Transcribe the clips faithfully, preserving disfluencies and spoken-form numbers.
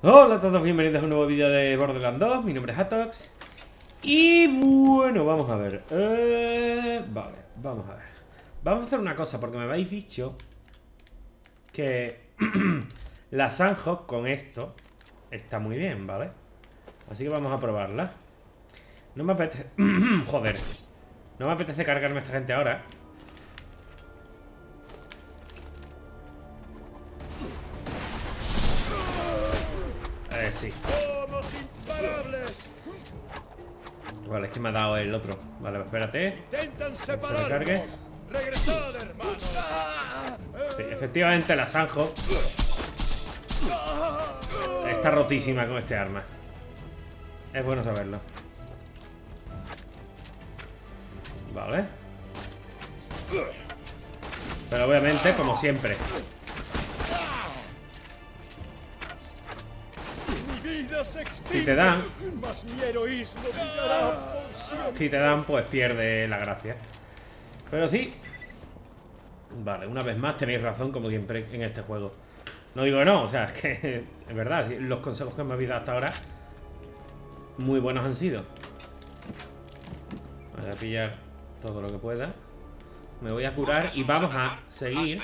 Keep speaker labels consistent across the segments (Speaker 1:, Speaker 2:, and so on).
Speaker 1: Hola a todos, bienvenidos a un nuevo vídeo de Borderlands dos. Mi nombre es Atox. Y bueno, vamos a ver. Eh, vale, vamos a ver. Vamos a hacer una cosa, porque me habéis dicho que la Sanhok con esto está muy bien, ¿vale? Así que vamos a probarla. No me apetece... Joder. No me apetece cargarme a esta gente ahora. Eh, sí.
Speaker 2: ¡Somos imparables!
Speaker 1: Vale, es que me ha dado el otro. Vale, espérate.
Speaker 2: Intentan
Speaker 1: Que me cargue.
Speaker 2: separarnos. Regresad, hermanos.
Speaker 1: Sí, efectivamente la Sanhok está rotísima con este arma. Es bueno saberlo. Vale. Pero obviamente, como siempre,
Speaker 2: Mi vida se extingue,
Speaker 1: si te dan,
Speaker 2: mas mi heroísmo brillará por siempre.
Speaker 1: si te dan, pues pierde la gracia. Pero sí. Vale, una vez más tenéis razón, como siempre en este juego. No digo que no, o sea, es que es verdad, los consejos que me habéis dado hasta ahora muy buenos han sido. Voy a pillar todo lo que pueda. Me voy a curar y vamos a seguir.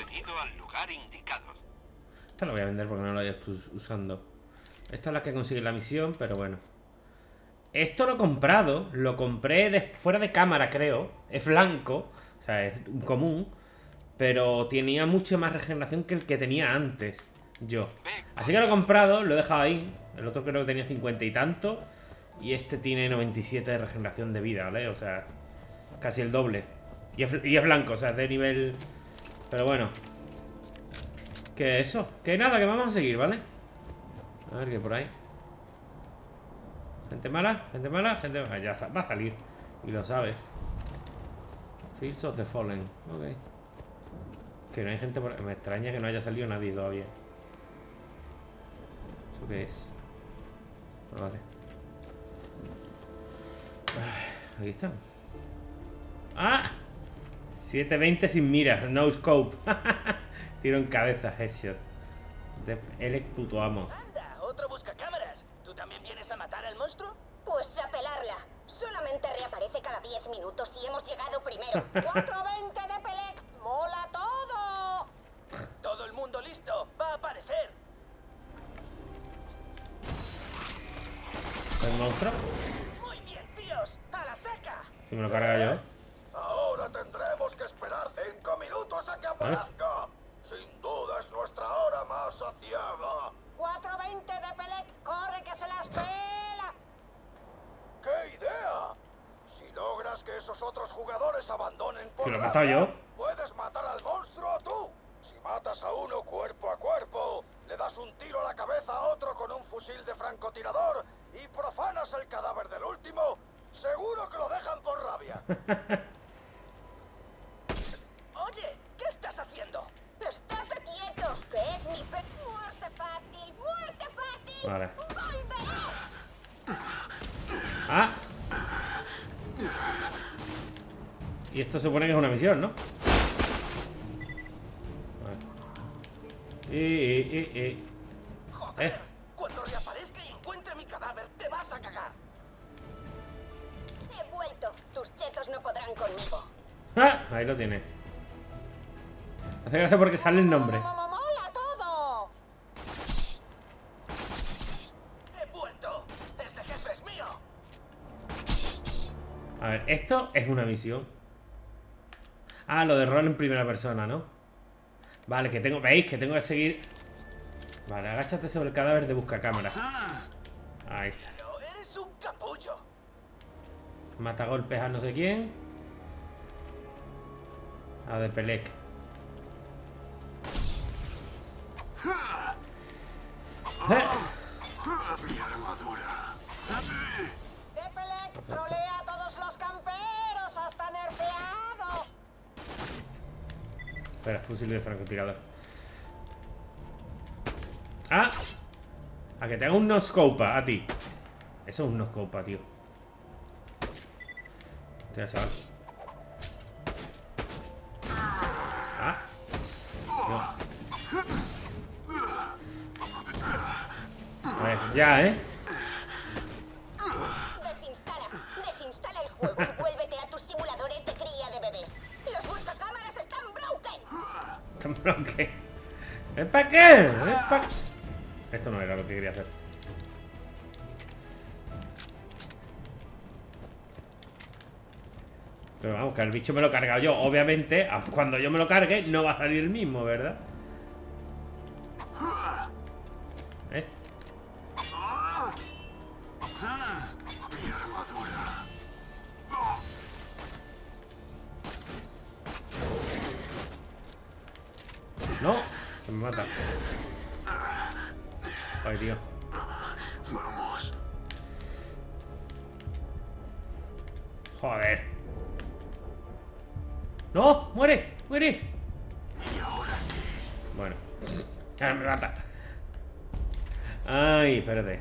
Speaker 1: Esta la voy a vender porque no la estoy usando. Esta es la que consigue la misión, pero bueno. Esto lo he comprado, lo compré de, fuera de cámara, creo. Es blanco, o sea, es común. Pero tenía mucha más regeneración que el que tenía antes yo. Así que lo he comprado, lo he dejado ahí. El otro creo que tenía cincuenta y tanto. Y este tiene noventa y siete de regeneración de vida, ¿vale? O sea, casi el doble. Y es, y es blanco, o sea, es de nivel... Pero bueno. Que eso, que nada, que vamos a seguir, ¿vale? A ver qué por ahí. Gente mala, gente mala, gente mala. Ya va a salir. Y lo sabes. Fields of the Fallen. Ok. Que no hay gente por... Me extraña que no haya salido nadie todavía. ¿Eso qué es? Ah, vale. Ay, aquí están. ¡Ah! siete veinte sin mira, no scope. Tiro en cabeza, headshot. De Elec puto amo.
Speaker 3: Anda, otro buscacámaras. ¿Tú también vienes a matar al monstruo?
Speaker 4: Pues a pelarla. Solamente reaparece cada diez minutos y hemos llegado primero. cuatro veinte de Pelec. ¡Mola todo!
Speaker 3: Todo el mundo listo. Va a aparecer.
Speaker 1: ¿El monstruo?
Speaker 3: Muy bien, tíos. A la seca.
Speaker 1: Si me lo carga yo.
Speaker 2: Ahora tendremos que esperar cinco minutos a que aparezca. Sin duda es nuestra hora más aciaga.
Speaker 4: cuatro veinte de Pelec. ¡Corre que se las pela!
Speaker 2: ¡Qué idea! Si logras que esos otros jugadores abandonen por
Speaker 1: Si lo he
Speaker 2: rabia,
Speaker 1: matado yo.
Speaker 2: puedes matar al monstruo tú. Si matas a uno cuerpo a cuerpo, le das un tiro a la cabeza a otro con un fusil de francotirador y profanas el cadáver del último, seguro que lo dejan por rabia.
Speaker 3: Oye, ¿qué estás haciendo?
Speaker 4: ¡Estate quieto! Que es mi pe... ¡Muerte fácil! ¡Muerte fácil!
Speaker 1: Vale.
Speaker 4: ¡Volveré!
Speaker 1: ¡Ah! Y esto se supone que es una misión, ¿no? Vale. Y, y, y, y.
Speaker 3: Joder,
Speaker 1: Eh.
Speaker 3: cuando reaparezca y encuentre mi cadáver, te vas a cagar.
Speaker 4: He vuelto. Tus chetos no podrán conmigo.
Speaker 1: ¡Ah! Ahí lo tiene. Hace gracia porque sale el nombre.
Speaker 4: ¡Mola todo!
Speaker 3: He vuelto. Ese jefe es mío.
Speaker 1: A ver, esto es una misión. Ah, lo de rol en primera persona, ¿no? Vale, que tengo... ¿Veis? Que tengo que seguir... Vale, agáchate sobre el cadáver de buscacámaras. Ahí está.
Speaker 3: Pero eres un capullo.
Speaker 1: Mata golpes a no sé quién. A de Pelec. ¿Eh?
Speaker 2: Mi armadura.
Speaker 4: De Pelec trolea a todos los camperos hasta nerfeado.
Speaker 1: Espera, fusil de francotirador. ¡Ah! A que te haga un no-scopa a ti. Eso es un no-scopa, tío. Hostia, chaval. ¡Ah! No. A ver. Ya, ¿eh?
Speaker 4: Desinstala, desinstala el juego y vuélvete a tus simuladores de cría de bebés. Los buscacámaras están broken.
Speaker 1: ¿Qué? ¿Es para qué? ¿Es pa... Esto no era lo que quería hacer. Pero vamos, que el bicho me lo he cargado yo. Obviamente, cuando yo me lo cargue, no va a salir el mismo, ¿verdad? ¿Eh?
Speaker 2: Mi armadura.
Speaker 1: No, se me mata. Ay, tío.
Speaker 2: Vamos.
Speaker 1: Joder. ¡No! ¡Muere! ¡Muere!
Speaker 2: ¿Y ahora qué?
Speaker 1: Bueno. Ya me mata. Ay, espérate.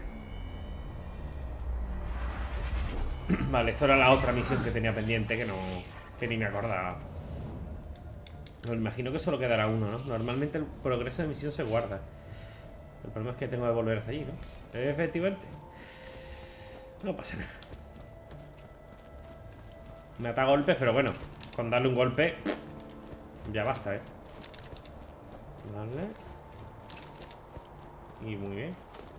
Speaker 1: Vale, esto era la otra misión que tenía pendiente que no... que ni me acordaba. Me imagino que solo quedará uno, ¿no? Normalmente el progreso de misión se guarda. El problema es que tengo que volver hacia allí, ¿no? Efectivamente. No pasa nada. Me ata golpes, pero bueno, con darle un golpe ya basta, ¿eh? Vale. Y muy bien.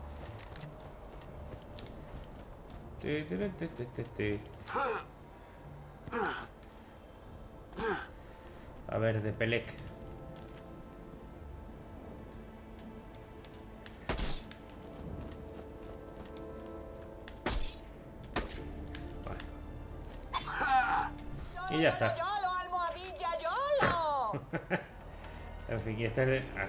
Speaker 1: Te, te, te, te, te, te. A ver, de Pelec. Vale. Y ya está.
Speaker 4: ¡Yolo, almohadilla, yolo!
Speaker 1: En fin, y este es el... Ah.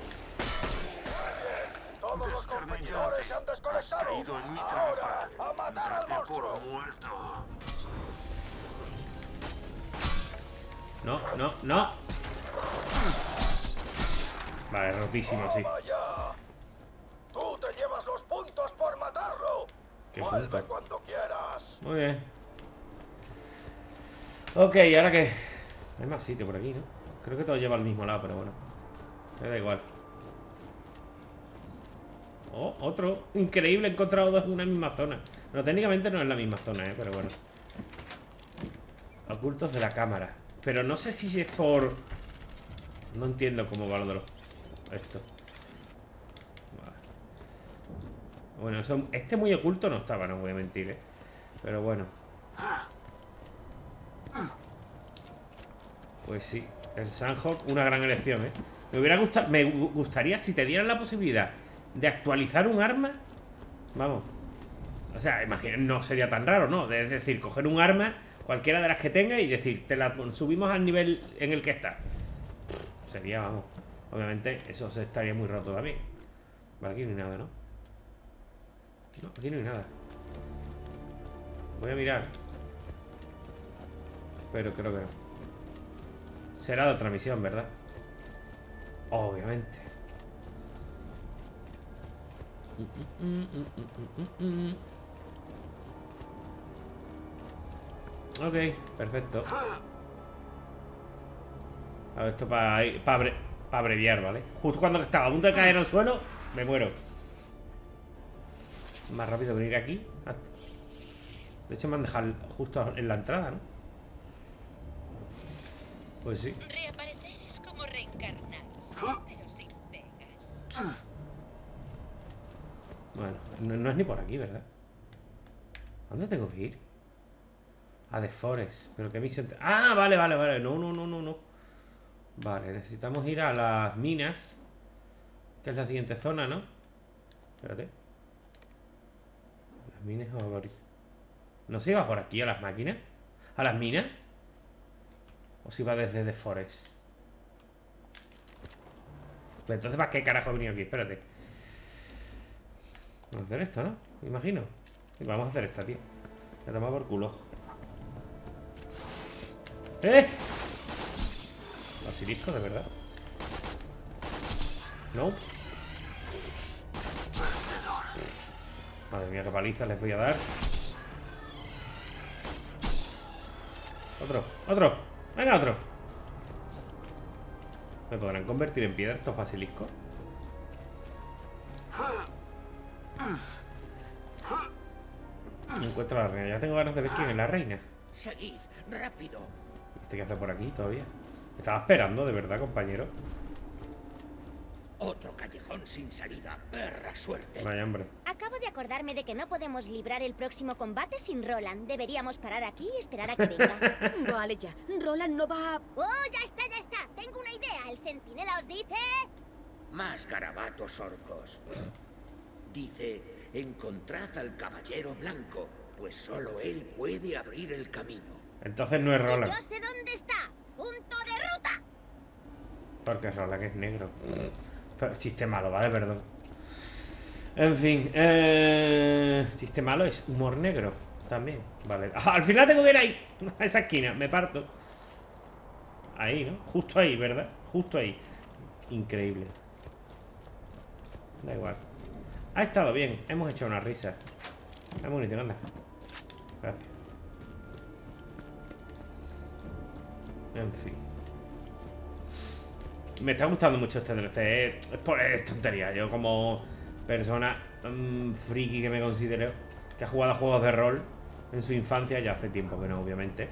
Speaker 2: Todos los competidores se han desconectado.
Speaker 5: Has caído en mi
Speaker 2: Ahora,
Speaker 5: trampa.
Speaker 2: a matar al
Speaker 5: Date por
Speaker 2: monstruo.
Speaker 5: muerto.
Speaker 1: No, no, no. Vale, rotísimo, sí.
Speaker 2: ¡Toma ya! Tú te llevas los puntos por matarlo.
Speaker 1: ¿Qué
Speaker 2: Vuelve
Speaker 1: punto?
Speaker 2: cuando quieras.
Speaker 1: Muy bien. Ok, ¿y ahora qué? Hay más sitio por aquí, ¿no? Creo que todo lleva al mismo lado, pero bueno. Me da igual. Oh, otro. Increíble, he encontrado dos en una misma zona. No, técnicamente no es la misma zona, ¿eh? Pero bueno. Ocultos de la cámara. Pero no sé si es por... No entiendo cómo va lo de los... Esto. Vale. Bueno, eso... este muy oculto no estaba, no voy a mentir, ¿eh? Pero bueno. Pues sí, el Sandhawk, una gran elección, ¿eh? Me hubiera gustado... Me gustaría si te dieran la posibilidad de actualizar un arma. Vamos. O sea, imagina, no sería tan raro, ¿no? Es decir, coger un arma, cualquiera de las que tenga, y decir, te la subimos al nivel en el que está. Sería, vamos. Obviamente, eso se estaría muy roto también. Vale, aquí no hay nada, ¿no? No, aquí no hay nada. Voy a mirar. Pero creo que no. Será de otra misión, ¿verdad? Obviamente. Ok, perfecto. A ver, esto para pa abre, pa abreviar, ¿vale? Justo cuando estaba a punto de caer al suelo, me muero. Más rápido venir aquí. De hecho me han dejado justo en la entrada, ¿no? Pues sí.
Speaker 6: Reaparecer es como reencarnar, pero sin pegas.
Speaker 1: Bueno, no, no es ni por aquí, ¿verdad? ¿A dónde tengo que ir? A The Forest. Pero qué misión... Ah, vale, vale, vale. No, no, no, no, no. Vale, necesitamos ir a las minas, que es la siguiente zona, ¿no? Espérate. Las minas o Boris. ¿No se iba por aquí a las máquinas? ¿A las minas? ¿O se iba desde The Forest? Pues entonces, ¿para qué carajo he venido aquí? Espérate. Vamos a hacer esto, ¿no? Me imagino. Y vamos a hacer esta, tío. Me toma por culo. ¡Eh! Basilisco, de verdad. No. Madre mía, qué paliza les voy a dar. Otro, otro. Venga, otro. ¿Me podrán convertir en piedra estos basiliscos? Encuentro a la reina. Ya tengo ganas de ver quién es la reina.
Speaker 5: Seguid, rápido.
Speaker 1: ¿Este qué hace por aquí todavía? Me estaba esperando, de verdad, compañero.
Speaker 5: Otro callejón sin salida. Perra suerte.
Speaker 1: Vaya, hombre.
Speaker 7: Acabo de acordarme de que no podemos librar el próximo combate sin Roland. Deberíamos parar aquí y esperar a que venga.
Speaker 8: Vale, ya. Roland no va a...
Speaker 7: ¡Oh, ya está, ya está! Tengo una idea. ¿El centinela os dice?
Speaker 5: Más garabatos orcos. Dice, encontrad al caballero blanco, pues solo él puede abrir el camino.
Speaker 1: Entonces no es Roland.
Speaker 7: Yo sé dónde está. ¡Punto de ruta!
Speaker 1: Porque Roland es negro. Pero chiste malo, vale, perdón. En fin, eh... chiste malo es humor negro también, vale. Ah, al final tengo que ir ahí, a esa esquina, me parto. Ahí, ¿no? Justo ahí, ¿verdad? Justo ahí. Increíble. Da igual. Ha estado bien, hemos hecho una risa. Es bonito, anda. Gracias. En fin. Me está gustando mucho este D L C. Es, es, por, es tontería. Yo como persona um, friki que me considero, que ha jugado a juegos de rol en su infancia, ya hace tiempo que no, obviamente.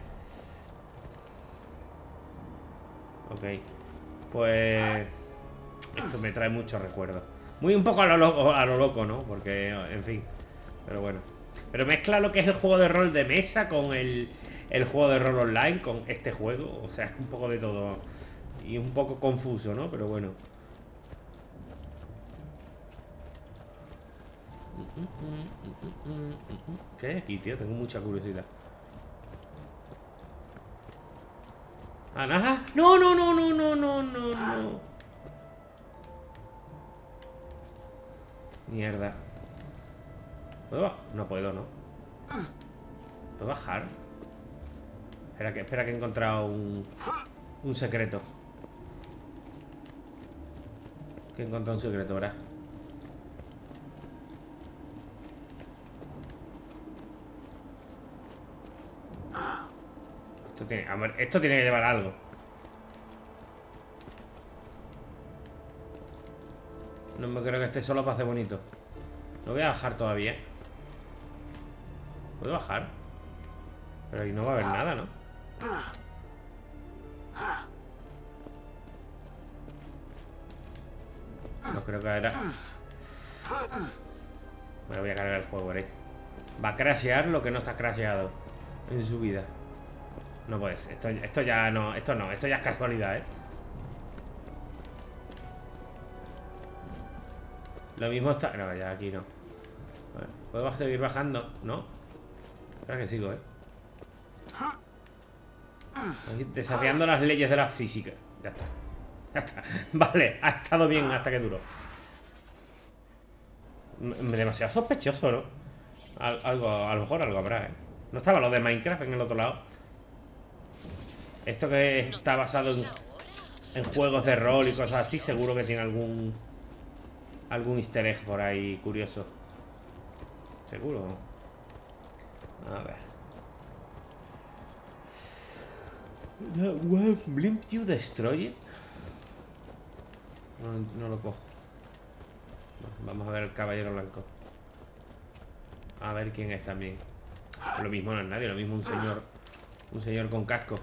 Speaker 1: Ok. Pues esto me trae muchos recuerdos. Muy un poco a lo loco, a lo loco, ¿no? Porque, en fin. Pero bueno. Pero mezcla lo que es el juego de rol de mesa con el, el juego de rol online, con este juego. O sea, es un poco de todo. Y un poco confuso, ¿no? Pero bueno. ¿Qué hay aquí, tío? Tengo mucha curiosidad. ¿Ah, nada? No, no, no, no, no, no, no, no. Mierda. ¿Puedo bajar? No puedo, ¿no? ¿Puedo bajar? Espera que, espera que he encontrado un, un secreto. Que he encontrado un secreto, ¿verdad? Esto tiene, a ver, esto tiene que llevar algo. No me creo que esté solo para hacer bonito. No voy a bajar todavía. ¿Puedo bajar? Pero ahí no va a haber nada, ¿no? No creo que era. Me voy a cargar el juego, ¿veréis? Va a crashear lo que no está crasheado en su vida. No puede ser. Esto, esto ya no. Esto no. Esto ya es casualidad, ¿eh? Lo mismo está... No, ya aquí no. Vale. ¿Puedo seguir bajando? ¿No? Espera que sigo, ¿eh? Aquí desafiando las leyes de la física. Ya está. Ya está. Vale, ha estado bien hasta que duró. Demasiado sospechoso, ¿no? Al, algo, a lo mejor algo habrá, ¿eh? No estaba lo de Minecraft en el otro lado. Esto que está basado en, en juegos de rol y cosas así, seguro que tiene algún algún easter egg por ahí curioso. Seguro. A ver. Blimp you destroy it. No, no lo cojo. Vamos a ver el caballero blanco. A ver quién es también. Lo mismo no es nadie, lo mismo un señor. Un señor con casco.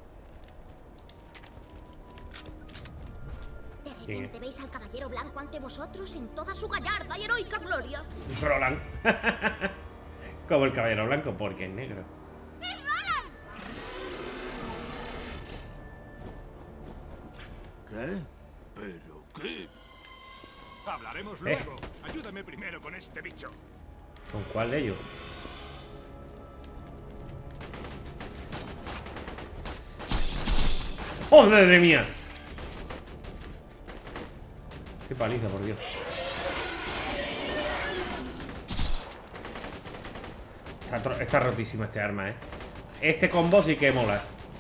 Speaker 7: De repente veis al caballero blanco ante vosotros en toda su gallarda y heroica gloria.
Speaker 1: Roland. Como el caballero blanco, porque es negro.
Speaker 7: ¡Es Roland!
Speaker 2: ¿Qué? ¿Pero qué?
Speaker 9: Hablaremos luego. Ayúdame primero con este bicho.
Speaker 1: ¿Con cuál de ellos? ¡Oh, madre mía! Qué paliza, por Dios. Está, está rotísima este arma, ¿eh? Este combo sí que mola.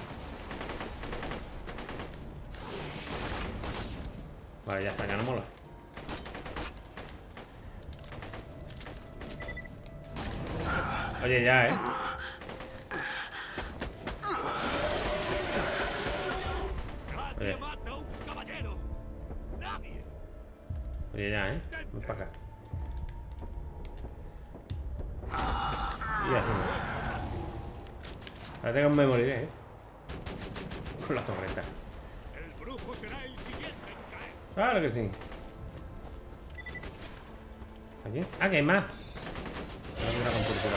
Speaker 1: Vale, ya está, ya no mola. Oye, ya, ¿eh? Oye. Oye, ya, ¿eh? Ven para acá. Y así. Ahora tengo que me moriré, ¿eh? Con la torreta.
Speaker 9: El brujo será el siguiente en caer.
Speaker 1: Claro que sí. ¿Aquí? Ah, que hay más. Ahora mira con púrpura.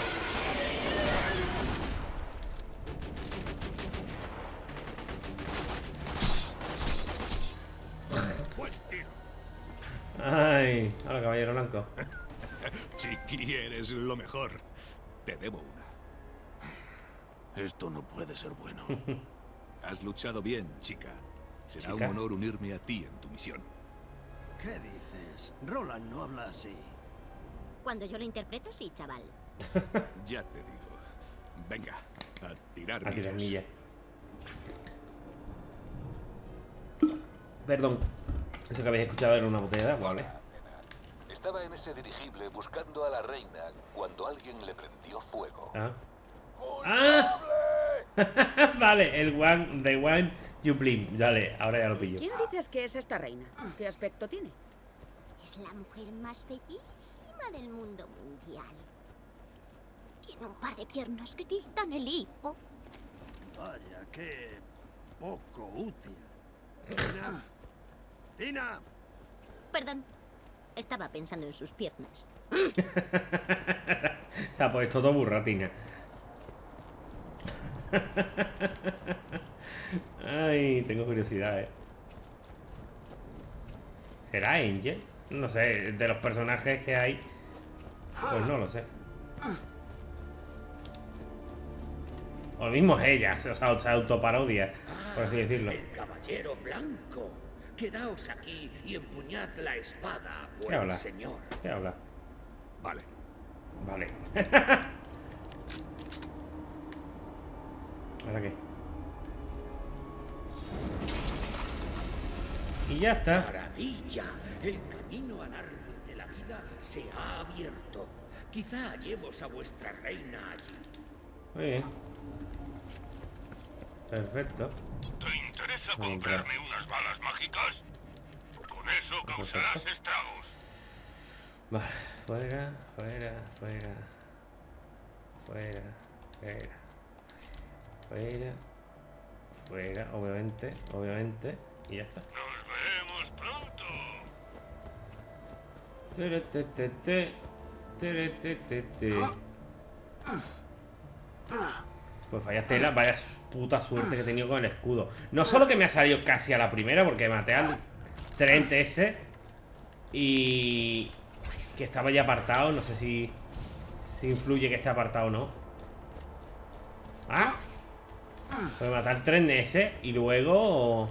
Speaker 9: Buen tiro.
Speaker 1: Ay, hola, caballero blanco.
Speaker 9: Chiqui, eres lo mejor. Te debo una.
Speaker 10: Esto no puede ser bueno.
Speaker 9: Has luchado bien, chica. Será
Speaker 1: Chica.
Speaker 9: un honor unirme a ti en tu misión.
Speaker 10: ¿Qué dices? Roland no habla así.
Speaker 7: Cuando yo lo interpreto, sí, chaval.
Speaker 9: Ya te digo. Venga, a tirar
Speaker 1: A tirar
Speaker 9: millas.
Speaker 1: millas. Perdón. Eso que habéis escuchado era una botella de agua, ¿vale?
Speaker 2: Hola, nena. Estaba en ese dirigible buscando a la reina cuando alguien le prendió fuego.
Speaker 1: Ah.
Speaker 2: ¡Culpable!
Speaker 1: Vale, el one, the one you blame. Dale, ahora ya lo pillo.
Speaker 8: ¿Quién dices que es esta reina? ¿Qué aspecto tiene?
Speaker 7: Es la mujer más bellísima del mundo mundial. Tiene un par de piernas que quitan el hipo.
Speaker 10: Vaya, qué poco útil. Tina. Tina.
Speaker 7: Perdón, estaba pensando en sus piernas.
Speaker 1: Se ha puesto todo burratina. Ay, tengo curiosidad, eh. ¿Será Angel? No sé, de los personajes que hay. Pues no lo sé. O lo mismo es ella, o sea, se autoparodia, por así decirlo.
Speaker 5: El caballero blanco. Quedaos aquí y empuñad la espada,
Speaker 1: ¿Qué
Speaker 5: buen
Speaker 1: habla?
Speaker 5: señor.
Speaker 1: ¿Qué habla?
Speaker 9: Vale.
Speaker 1: Vale. ¿Ahora qué? Y ya está.
Speaker 5: Maravilla. El camino al árbol de la vida se ha abierto. Quizá hallemos a vuestra reina allí.
Speaker 1: Muy bien. Perfecto.
Speaker 11: ¿Te interesa
Speaker 1: Muy bien,
Speaker 11: comprarme unas balas mágicas? Con eso causarás
Speaker 1: Perfecto.
Speaker 11: estragos.
Speaker 1: Vale, fuera, fuera, fuera. Fuera, fuera. Fuera. Fuera, obviamente, obviamente. Y ya está.
Speaker 11: Nos vemos pronto.
Speaker 1: Tere, te, te, te. Tere, te, te, te. Pues vaya tela, vaya puta suerte que he tenido con el escudo. No solo que me ha salido casi a la primera, porque maté al Trent ese. Y que estaba ya apartado. No sé si, si influye que esté apartado o no. Ah, pues matar al Trent ese y luego...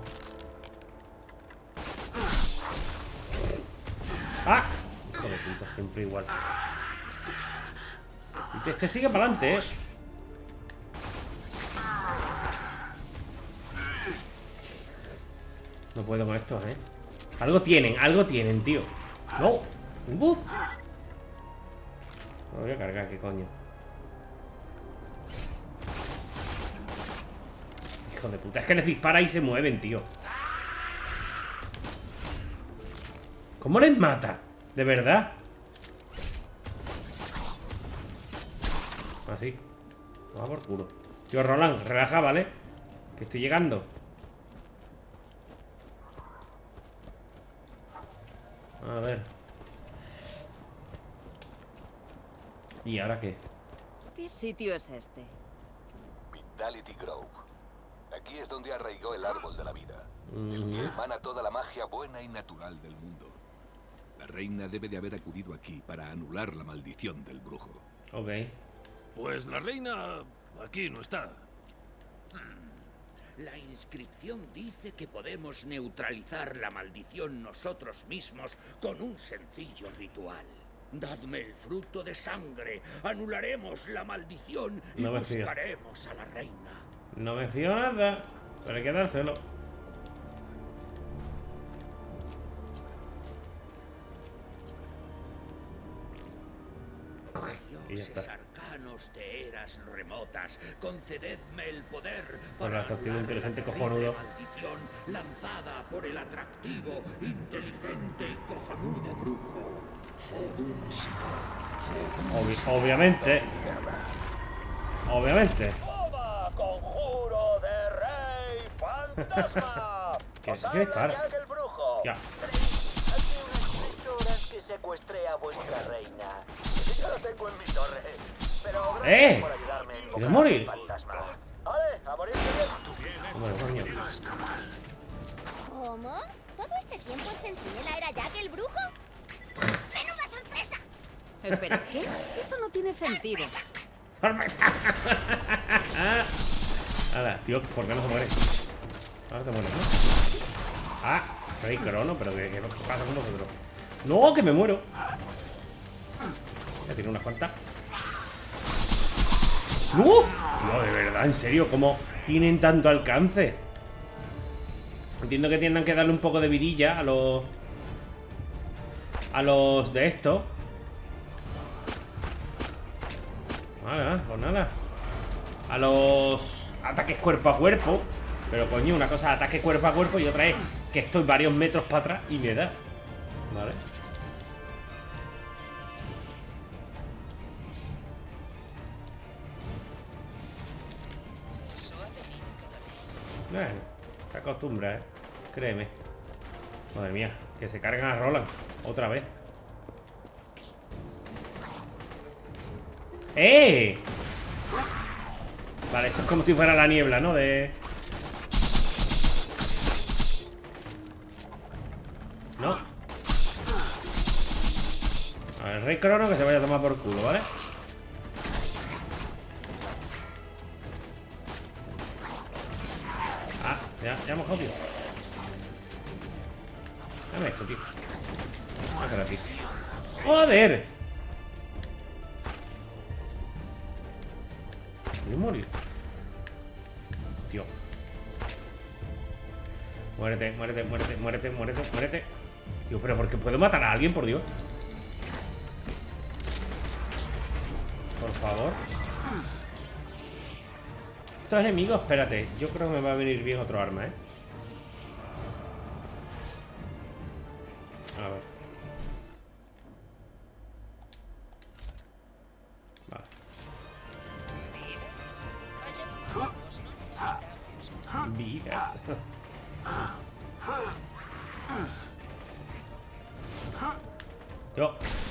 Speaker 1: ¡Ah! Hijo de puta, siempre igual. Y este sigue para adelante, eh. No puedo con estos, eh. Algo tienen, algo tienen, tío. No. Uf. Lo voy a cargar, qué coño. Hijo de puta, es que les dispara y se mueven, tío. ¿Cómo les mata? ¿De verdad? Así. Vamos por culo. Tío, Roland, relaja, ¿vale? Que estoy llegando. A ver. ¿Y ahora qué?
Speaker 8: ¿Qué sitio es este?
Speaker 2: Vitality Grove. Aquí es donde arraigó el árbol de la vida. El que
Speaker 1: Mm,
Speaker 2: emana toda la magia buena y natural del mundo.
Speaker 9: La reina debe de haber acudido aquí para anular la maldición del brujo.
Speaker 1: ok.
Speaker 10: Pues la reina aquí no está.
Speaker 5: La inscripción dice que podemos neutralizar la maldición nosotros mismos con un sencillo ritual. Dadme el fruto de sangre, anularemos la maldición y
Speaker 1: No me fío.
Speaker 5: buscaremos a la reina.
Speaker 1: No me fío nada. Pero hay que dárselo. Y ya
Speaker 5: Dioses
Speaker 1: está.
Speaker 5: arcanos de eras remotas, concededme el poder
Speaker 1: Con
Speaker 5: para
Speaker 1: la activo
Speaker 5: anular
Speaker 1: inteligente
Speaker 5: la
Speaker 1: cojonudo.
Speaker 5: terrible maldición lanzada por el atractivo, inteligente y cojonudo brujo.
Speaker 1: Obvi- obviamente. obviamente.
Speaker 2: ¡Toma, conjuro de rey fantasma!
Speaker 1: ¿Qué,
Speaker 2: ¡Os
Speaker 1: qué
Speaker 2: habla
Speaker 1: dispara?
Speaker 2: Jack el brujo!
Speaker 1: Ya.
Speaker 3: Hace unas tres horas que secuestré a vuestra reina.
Speaker 2: Yo lo tengo en mi torre. Pero gracias
Speaker 1: ¡Eh!
Speaker 2: por ayudarme a
Speaker 1: ¿Quieres
Speaker 2: invocar
Speaker 1: morir?
Speaker 2: al fantasma. Vale, a morirse bien.
Speaker 1: Bueno, coño.
Speaker 7: ¿Cómo? ¿Todo este tiempo el centinela era Jack el brujo? ¡Menuda sorpresa!
Speaker 8: Espera, ¿qué? Eso no tiene sentido.
Speaker 1: ¡Sorpresa! Hala, tío, ¿por qué no se muere? Ahora te mueres, ¿no? Ah, soy crono, pero ¿qué, qué pasa con vosotros? ¡No, que me muero! Ya tiene unas cuantas. ¡No! Tío, de verdad, en serio, ¿cómo tienen tanto alcance? Entiendo que tienen que darle un poco de vidilla a los... A los de estos. Nada, pues nada. A los ataques cuerpo a cuerpo. Pero coño, una cosa es ataque cuerpo a cuerpo y otra es que estoy varios metros para atrás y me da. Vale. Bueno, se acostumbra, ¿eh? Créeme. Madre mía, que se cargan a Roland. Otra vez. ¡Eh! Vale, eso es como si fuera la niebla, ¿no? De... No. A ver, el Rey Crono que se vaya a tomar por culo, ¿vale? Ah, ya, ya hemos jodido. Dame esto, tío. Déjalo aquí. ¡Joder! Voy a morir. Tío. Muérete, muérete, muérete, muérete, muérete, muérete. Tío, pero ¿por qué puedo matar a alguien, por Dios? Por favor. Estos enemigos, espérate. Yo creo que me va a venir bien otro arma, ¿eh? A ver. Vale. Vida. Yo.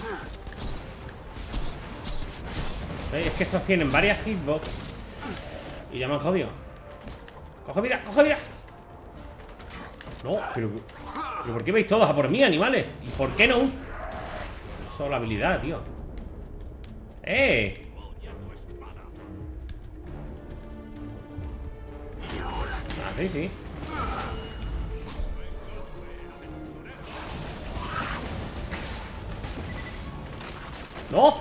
Speaker 1: Es que estos tienen varias hitbox. Y ya me han jodido. ¡Coge vida! ¡Coge vida! No, pero... ¿Pero por qué veis todos a por mí, animales? ¿Y por qué no uso la habilidad, tío? ¡Eh! Ah, sí, sí. ¡No!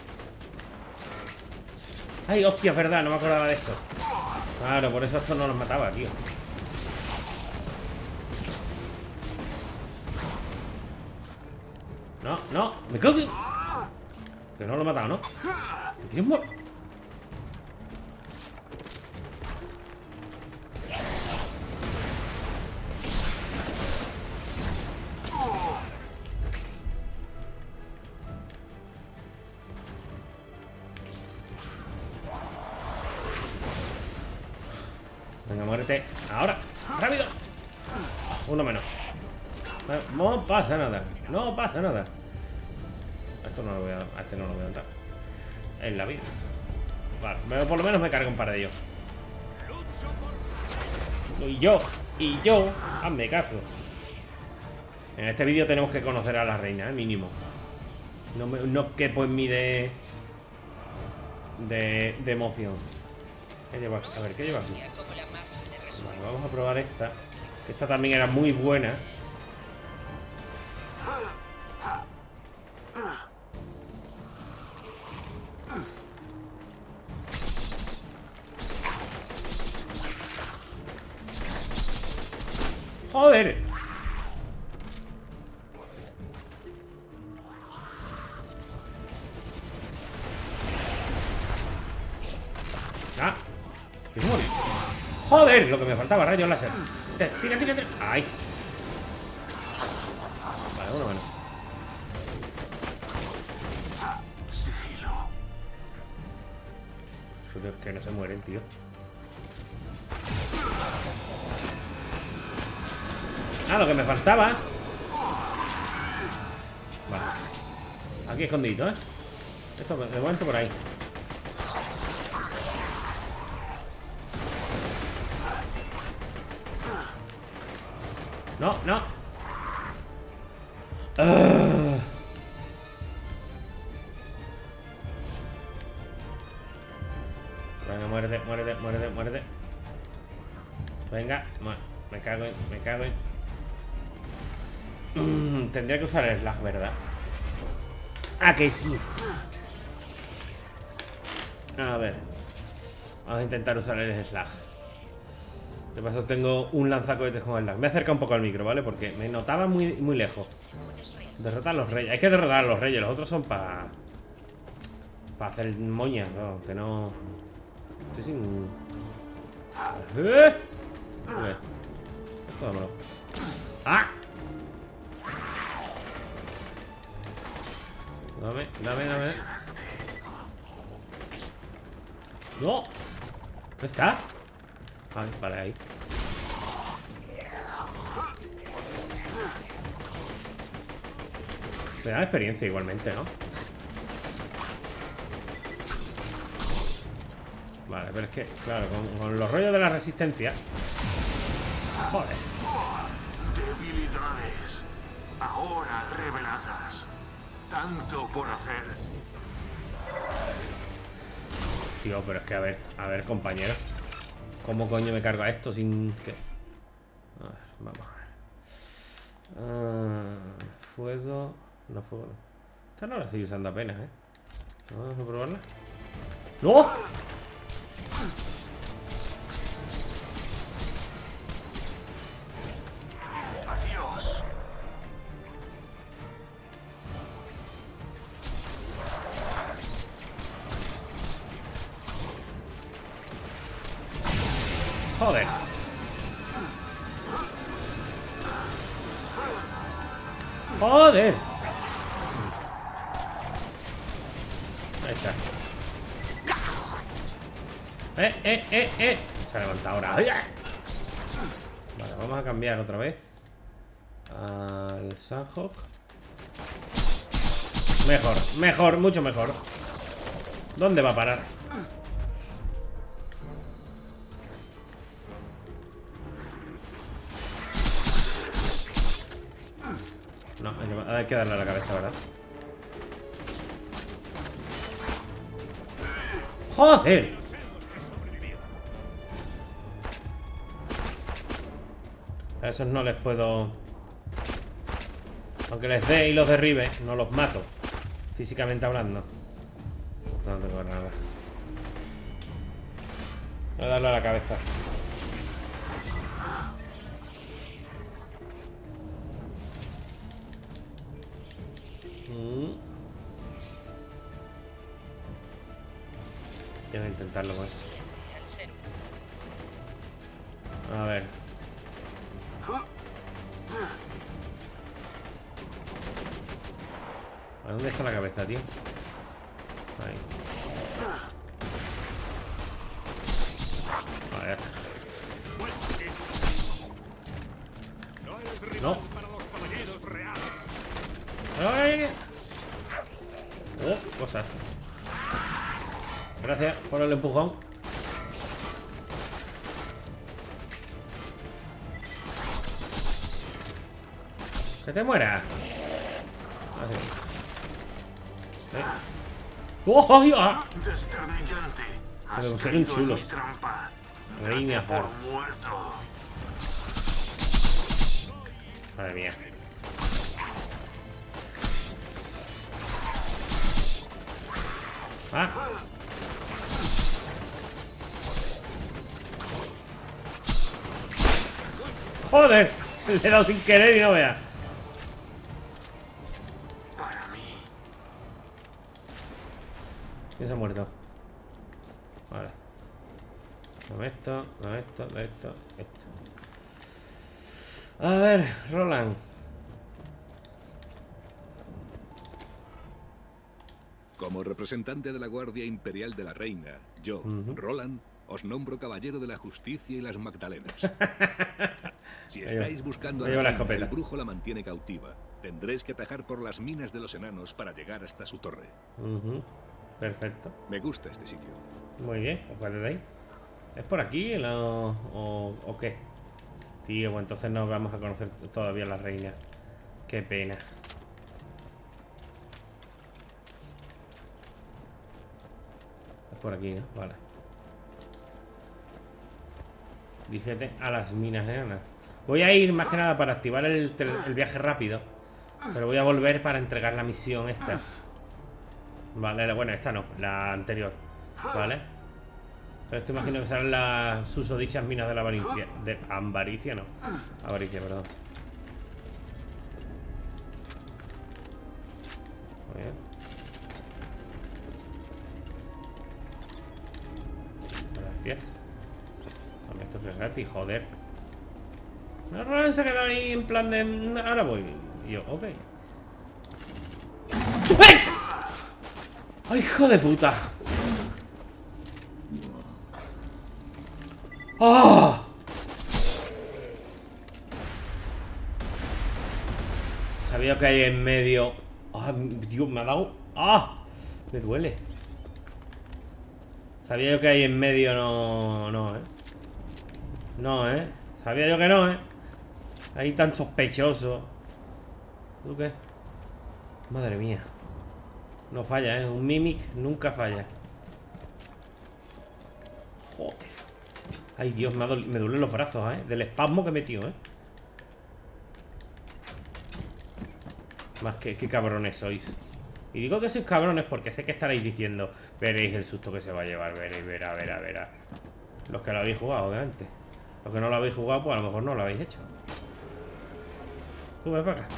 Speaker 1: ¡Ay, hostia, es verdad! No me acordaba de esto. Claro, por eso esto no los mataba, tío. No, no, me cago en... Que no lo he matado, ¿no? ¿Me quieres morir? Venga, muérete. Ahora, rápido. Uno menos. No pasa nada. No pasa nada. A esto no lo voy a, a este no lo voy a entrar. En la vida. Vale, pero por lo menos me cargo un par de ellos. Y yo, y yo, hazme caso. En este vídeo tenemos que conocer a la reina, ¿eh? Mínimo. No, me, no quepo en mí de, de... De emoción. ¿Qué lleva? A ver, ¿qué lleva aquí? Vale, vamos a probar esta. Que esta también era muy buena. ¡Joder! Ah, que se morir. ¡Joder! Lo que me faltaba, rayos láser. Tira, tira, tira. ¡Ay! Vale, uno menos. Tío, es que no se mueren, tío. Ah, lo que me faltaba. Vale. Aquí escondido, ¿eh? Esto de momento por ahí. No, no. Uh. Venga, muérete, muérete, muérete, muérete. Venga, me cago en, me cago en. Mm, tendría que usar el slash, ¿verdad? Ah, que sí. A ver. Vamos a intentar usar el slash. De paso tengo un lanzacohetes con el slash. Me he acercado un poco al micro, ¿vale? Porque me notaba muy, muy lejos. Derrotar a los reyes. Hay que derrotar a los reyes. Los otros son para... Para hacer moñas, ¿no? Que no... Estoy sin... ¡Eh! Joder. Esto dámelo. ¡Ah! Dame, dame, dame. ¡No! ¿Dónde está? Vale, vale, ahí. Me da experiencia igualmente, ¿no? Vale, pero es que, claro, con, con los rollos de la resistencia. Joder.
Speaker 11: Debilidades. Ahora reveladas. Tanto por hacer.
Speaker 1: Tío, pero es que a ver, a ver, compañero. ¿Cómo coño me cargo a esto sin que...? A ver, vamos a ver. Uh, fuego... No, fuego no. Esta no la estoy usando apenas, ¿eh? Vamos a probarla. ¡No!
Speaker 11: Adiós.
Speaker 1: Joder. Joder. Ahí está. Eh, eh, eh, eh. Se ha levantado ahora. Vale, vamos a cambiar otra vez al Sanhok. Mejor, mejor, mucho mejor. ¿Dónde va a parar? No, hay que, hay que darle a la cabeza, ¿verdad? ¡Joder! A esos no les puedo... Aunque les dé y los derribe, no los mato. Físicamente hablando. No tengo nada. Voy a darle a la cabeza. Mm. Quiero intentarlo con esto. A ver. ¿A dónde está la cabeza, tío? Ahí. Vale, ya está. No. ¡Ay! Oh, cosas. Gracias por el empujón. ¡Que te mueras! Así. ¿Eh? ¡Oh, ay, ah!
Speaker 11: Desternillante. Has
Speaker 1: Pero
Speaker 11: caído
Speaker 1: un chulo.
Speaker 11: en mi trampa.
Speaker 1: Reina,
Speaker 11: Date por muerto.
Speaker 1: Madre mía. Ah. Joder, le he dado sin querer y no veas.
Speaker 11: Para mí.
Speaker 1: ¿Quién se ha muerto? Vale. Dame esto, dame esto, dame esto, esto. A ver, Roland.
Speaker 9: Como representante de la Guardia Imperial de la Reina, yo, uh-huh. Roland, os nombro caballero de la justicia y las Magdalenas. Si estáis buscando a la reina, el brujo la mantiene cautiva. Tendréis que atajar por las minas de los enanos para llegar hasta su torre.
Speaker 1: Uh-huh. Perfecto.
Speaker 9: Me gusta este sitio.
Speaker 1: Muy bien, pues desde ahí. ¿Es por aquí o, o, o qué? Tío, pues entonces no vamos a conocer todavía a la reina. Qué pena. Es por aquí, ¿no? Vale. Dígete a las minas enanas. Voy a ir más que nada para activar el, el viaje rápido. Pero voy a volver para entregar la misión esta. Vale, bueno, esta no, la anterior. Vale. Pero esto imagino que serán las susodichas minas de la avaricia. De Ambaricia, no. Avaricia, perdón. Muy bien. Gracias. Dame esto que es gratis, joder. No, Roland se ha quedado ahí en plan de... Ahora voy. Y yo, ok. ¡Ay! ¡Ay, hijo de puta! ¡Oh! Sabía que hay en medio. ¡Ah! Dios, me ha dado. ¡Ah! Me duele. Sabía yo que hay en medio. No, no, eh. No, eh. Sabía yo que no, eh. Ahí tan sospechoso. ¿Tú qué? Madre mía. No falla, eh. Un Mimic nunca falla. Joder. Ay, Dios, me, me duelen los brazos, ¿eh? Del espasmo que he metido, ¿eh? Más que, que cabrones sois. Y digo que sois cabrones porque sé que estaréis diciendo: veréis el susto que se va a llevar, veréis, verá, verá, verá. Los que lo habéis jugado, obviamente. Los que no lo habéis jugado, pues a lo mejor no lo habéis hecho. Sube para acá.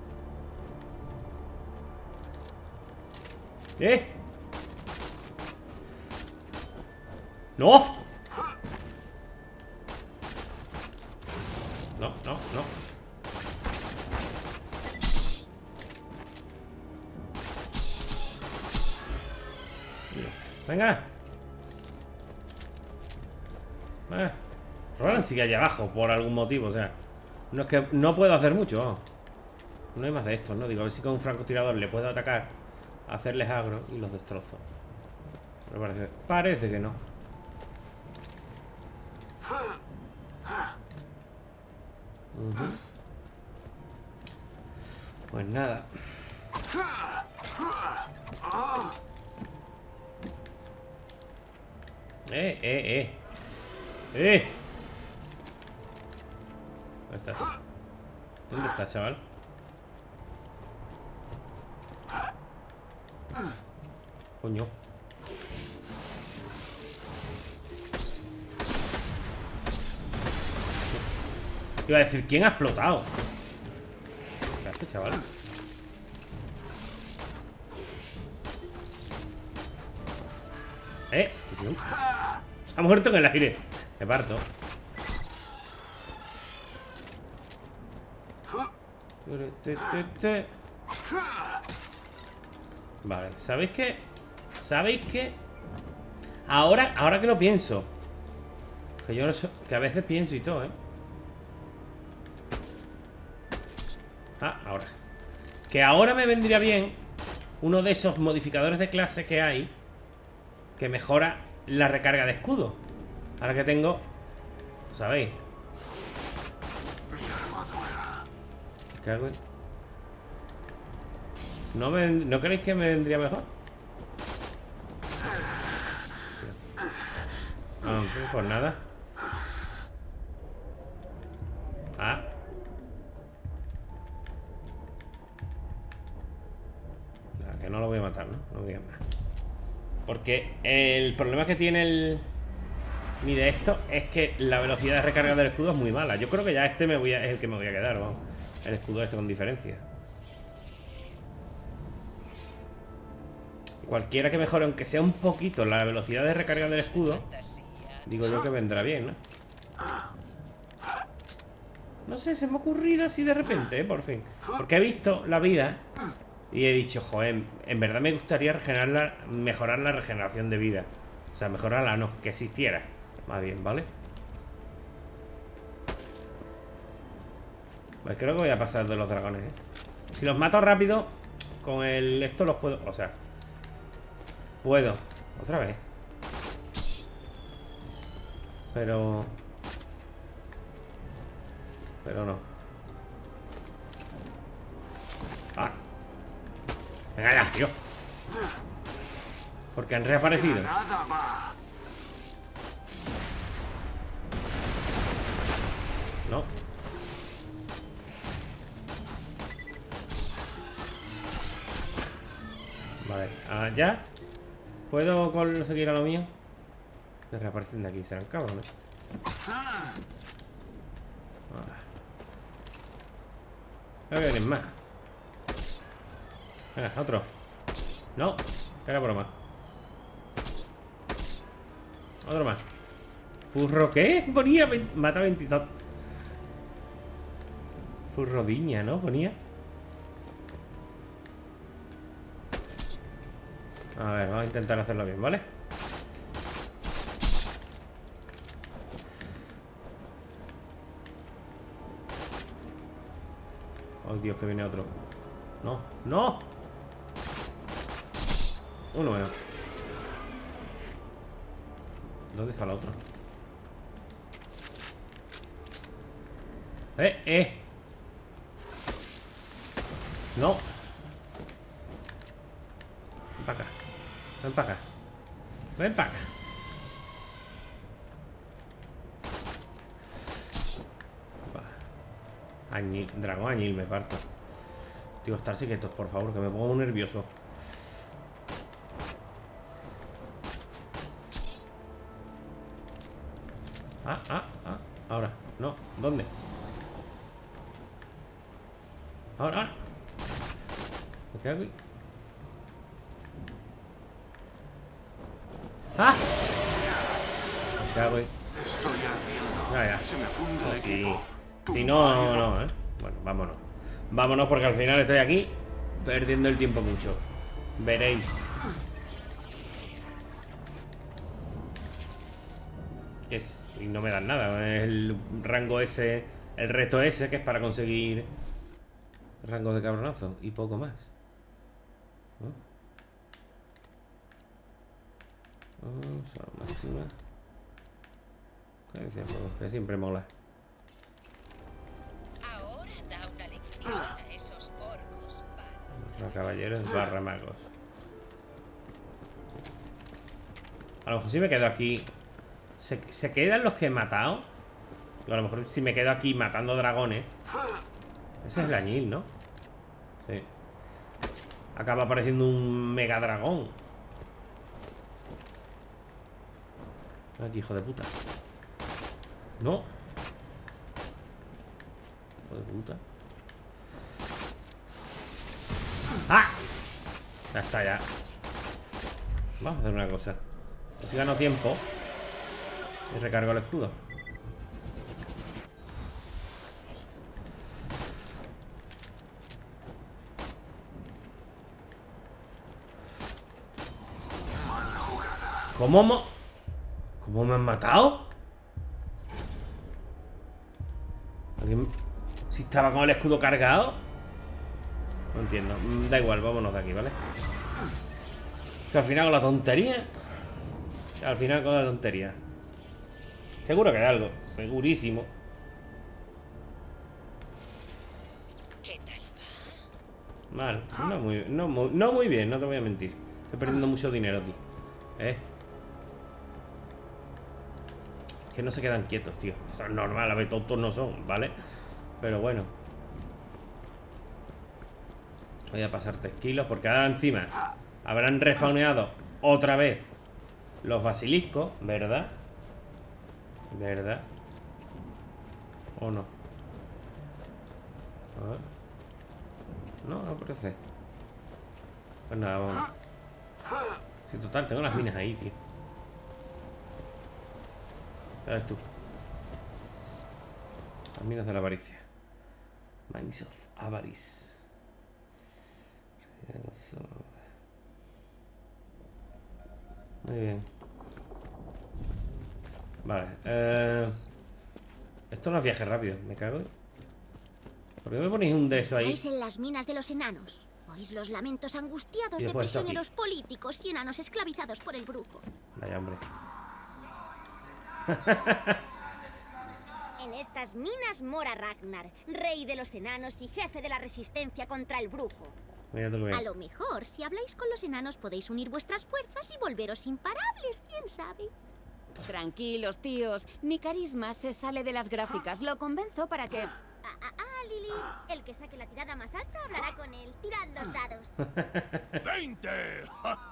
Speaker 1: ¿Eh? ¡No! No, no, no. Venga. Venga. Roland sigue allá abajo por algún motivo, o sea. No es que no puedo hacer mucho, vamos. No hay más de estos, ¿no? Digo, a ver si con un francotirador le puedo atacar, hacerles agro y los destrozo. Pero parece, parece que no. Uh-huh. Pues nada. Eh, eh, eh. Eh. ¿Dónde estás? ¿Dónde estás, chaval? Coño. Iba a decir, ¿quién ha explotado? ¿Qué hace, chaval? Eh, se ha muerto en el aire. Me parto. Vale, ¿sabéis qué? ¿Sabéis qué? Ahora, ahora que lo pienso, que yo no sé, que a veces pienso y todo, ¿eh? Ah, ahora. Que ahora me vendría bien uno de esos modificadores de clase que hay que mejora la recarga de escudo. Ahora que tengo, ¿sabéis? ¿Qué hago? ¿No, me, ¿No creéis que me vendría mejor? No, pues nada. Ah. Que no lo voy a matar, ¿no? No voy a matar. Porque el problema que tiene el... Mi de esto es que la velocidad de recarga del escudo es muy mala. Yo creo que ya este me voy a, es el que me voy a quedar, vamos. El escudo este con diferencia. Cualquiera que mejore, aunque sea un poquito, la velocidad de recarga del escudo, digo yo que vendrá bien, ¿no? No sé, se me ha ocurrido así de repente, ¿eh? Por fin. Porque he visto la vida Y he dicho, joder, en verdad me gustaría regenerar la, mejorar la regeneración de vida. O sea, mejorarla no, que existiera. Más bien, ¿vale? Pues creo que voy a pasar de los dragones, ¿eh? Si los mato rápido, con el esto los puedo... O sea, puedo. Otra vez. Pero... Pero no. Ah. Venga ya, tío. Porque han reaparecido. No. Vale, ah, ya. ¿Puedo conseguir a lo mío? Que reaparecen de aquí, serán cabrones. Ah. Creo que vienen más. Venga, otro. No, que era broma. Otro más. ¿Furro qué? Ponía mata veintidós. Furrodiña, ¿no? Ponía. A ver, vamos a intentar hacerlo bien, ¿vale? Oh, Dios, que viene otro. No, no. Uno menos. ¿Dónde está el otro? Eh, eh. No. Ven para acá. Ven para acá. Ven para acá. Añil, dragón añil, me parto. Tío, estar quietos, por favor, que me pongo muy nervioso. Ah, ah, ah. Ahora, no, ¿dónde? Ahora, ahora. ¿Me quedo aquí? ¡Ah! Me cago en...
Speaker 11: Estoy haciendo.
Speaker 1: Ya, ya.
Speaker 11: Se me funde el
Speaker 1: Aquí.
Speaker 11: equipo.
Speaker 1: Si no, no, no, ¿eh? Bueno, vámonos. Vámonos porque al final estoy aquí perdiendo el tiempo mucho. Veréis. Es, y no me dan nada. El rango ese, el reto ese que es para conseguir rango de cabronazo y poco más. ¿No? Vamos a la máxima. Que siempre mola.
Speaker 6: Ahora da una lección a esos orcos vagos.
Speaker 1: Los caballeros barra magos. A lo mejor si me quedo aquí. ¿Se, ¿Se quedan los que he matado? A lo mejor si me quedo aquí matando dragones. Ese es el añil, ¿no? Sí. Acaba apareciendo un mega dragón. Aquí, hijo de puta. No. Hijo de puta. ¡Ah! Ya está, ya. Vamos a hacer una cosa. Si gano tiempo y recargo el escudo. ¿Cómo mo... ¿Cómo me han matado? ¿Alguien... Si estaba con el escudo cargado? No entiendo. Da igual, vámonos de aquí, ¿vale? Que al final con la tontería. Al final con la tontería. Seguro que hay algo. Segurísimo.
Speaker 6: ¿Qué tal va?
Speaker 1: Mal. No muy, no, muy, no muy bien, no te voy a mentir. Estoy perdiendo mucho dinero, tío. Eh. Que no se quedan quietos, tío. Eso es normal, a ver, tontos no son, ¿vale? Pero bueno. Voy a pasar tres kilos porque ahora encima habrán respawneado otra vez los basiliscos, ¿verdad? ¿Verdad? ¿O no? A ver. No, no parece. Pues nada, vamos. Sí, total, tengo las minas ahí, tío. ¿Sabes tú? Las minas de la avaricia. Mines of Avarice. Eso. Muy bien. Vale. Eh... Esto no es viaje rápido, me cago. ¿Por qué me ponéis un de eso ahí?
Speaker 7: Estáis en las minas de los enanos. Oís los lamentos angustiados
Speaker 1: Y
Speaker 7: de
Speaker 1: después esto
Speaker 7: prisioneros
Speaker 1: aquí.
Speaker 7: políticos y enanos esclavizados por el brujo.
Speaker 1: Vaya, hombre.
Speaker 7: En estas minas mora Ragnar, rey de los enanos y jefe de la resistencia contra el brujo.
Speaker 1: Mira tú que
Speaker 7: A
Speaker 1: bien.
Speaker 7: lo mejor, si habláis con los enanos, podéis unir vuestras fuerzas y volveros imparables, quién sabe.
Speaker 8: Tranquilos, tíos. Mi carisma se sale de las gráficas. Lo convenzo para que...
Speaker 7: Ah, ah, ah, Lily. El que saque la tirada más alta hablará con él. Tirad los dados.
Speaker 11: ¡Veinte!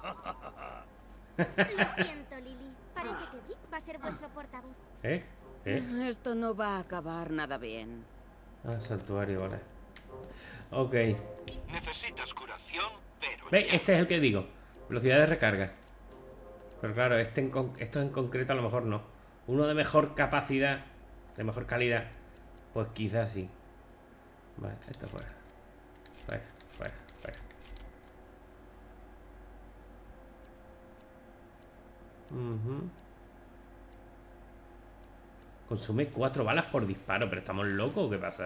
Speaker 7: Lo siento, Lily. Parece que Brick va a ser vuestro portavoz.
Speaker 1: ¿Eh? ¿Eh?
Speaker 8: Esto no va a acabar nada bien.
Speaker 1: Ah, santuario, vale. Ok.
Speaker 11: Necesitas curación, pero...
Speaker 1: ¿Veis? Este es el que digo. Velocidad de recarga. Pero claro, este en con... esto en concreto a lo mejor no. Uno de mejor capacidad, de mejor calidad, pues quizás sí. Vale, esto fuera. Fuera, fuera, fuera. Uh-huh. Consume cuatro balas por disparo, pero ¿estamos locos o qué pasa?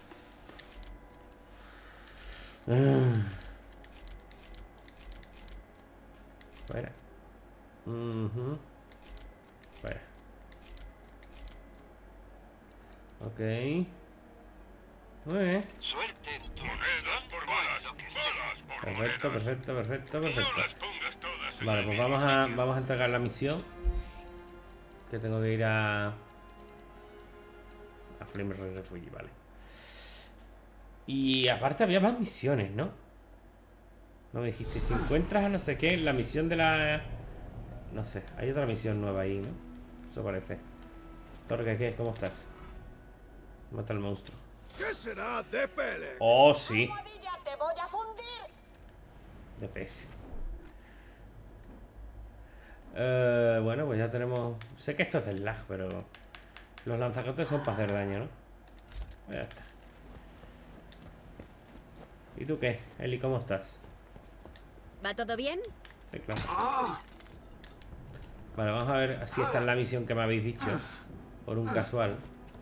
Speaker 1: Ah. Fuera. Uh-huh. Fuera. Ok. Muy bien.
Speaker 11: Suerte en tu monedas por balas, balas por
Speaker 1: Perfecto,
Speaker 11: monedas.
Speaker 1: perfecto, perfecto,
Speaker 11: No
Speaker 1: perfecto.
Speaker 11: las pongas todas en
Speaker 1: Vale,
Speaker 11: el
Speaker 1: pues
Speaker 11: mismo
Speaker 1: vamos a,
Speaker 11: sitio.
Speaker 1: vamos a entregar la misión. Que tengo que ir a... A Flame Refuge, vale. Y aparte había más misiones, ¿no? No me dijiste, si encuentras a no sé qué, la misión de la... No sé, hay otra misión nueva ahí, ¿no? Eso parece. Torque, ¿qué? ¿Cómo estás? Mata al monstruo.
Speaker 10: ¿Qué será de Pelec?
Speaker 1: Oh, sí.
Speaker 3: ¡Almohadilla, te voy a fundir!
Speaker 1: De pez. Eh, bueno, pues ya tenemos... Sé que esto es del lag, pero... Los lanzacohetes son para hacer daño, ¿no? Pues ya está. ¿Y tú qué, Eli? ¿Cómo estás?
Speaker 8: ¿Va todo bien?
Speaker 1: Sí, claro. Vale, vamos a ver si esta es la misión que me habéis dicho. Por un casual.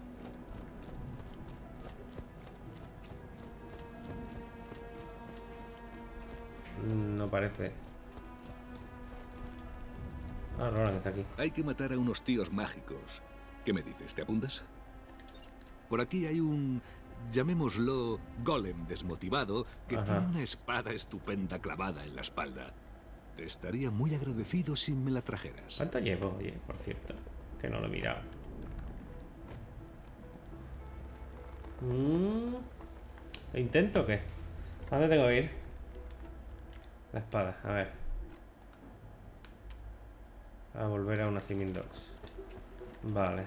Speaker 1: No parece. Ah, Roland está aquí.
Speaker 9: Hay que matar a unos tíos mágicos. ¿Qué me dices? ¿Te apuntas? Por aquí hay un... llamémoslo golem desmotivado que
Speaker 1: Ajá.
Speaker 9: tiene una espada estupenda clavada en la espalda. Te estaría muy agradecido si me la trajeras.
Speaker 1: ¿Cuánto llevo? Oye, por cierto, que no lo he mirado. Mm. ¿Lo intento o qué? ¿A dónde tengo que ir? La espada, a ver. A volver a una Simming Dogs. Vale.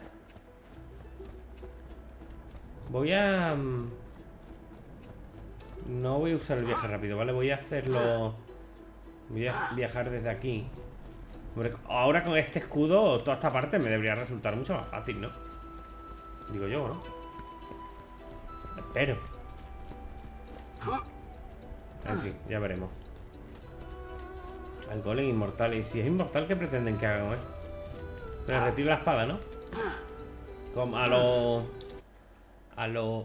Speaker 1: Voy a... mm, No voy a usar el viaje rápido, ¿vale? Voy a hacerlo... Voy a viajar desde aquí. Hombre, ahora con este escudo, toda esta parte me debería resultar mucho más fácil, ¿no? Digo yo, ¿no? Espero. En fin, ya veremos. El golem inmortal. Y si es inmortal, ¿qué pretenden que hagan, eh? Me retiro la espada, ¿no? Como a lo... A lo...